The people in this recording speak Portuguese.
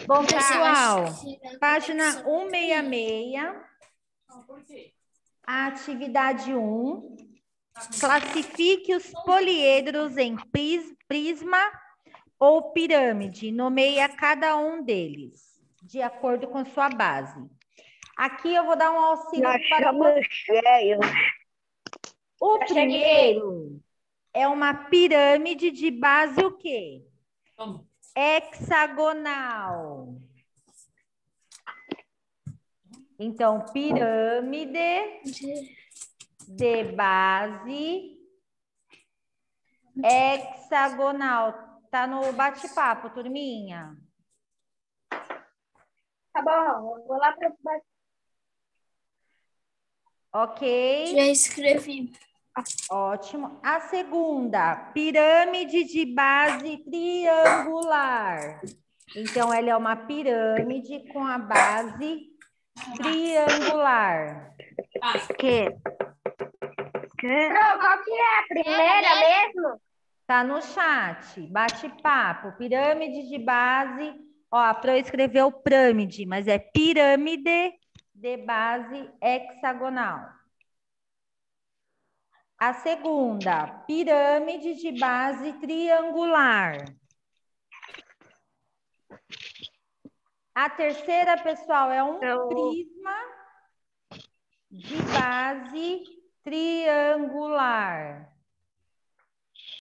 Bom, pessoal, página 166, a atividade 1. Classifique os poliedros em prisma ou pirâmide. Nomeia cada um deles, de acordo com sua base. Aqui eu vou dar um auxílio para vocês. O primeiro é uma pirâmide de base o quê? Hexagonal. Então, pirâmide de base hexagonal. Tá no bate-papo, turminha. Tá bom, eu vou lá para o. Ok? Já escrevi. Ótimo. A segunda, pirâmide de base triangular. Então, ela é uma pirâmide com a base triangular. Qual que é a primeira mesmo? Tá no chat. Bate-papo. Pirâmide de base. Ó, a Pro escreveu pirâmide, mas é pirâmide de base hexagonal. A segunda, pirâmide de base triangular. A terceira, pessoal, é um prisma de base triangular.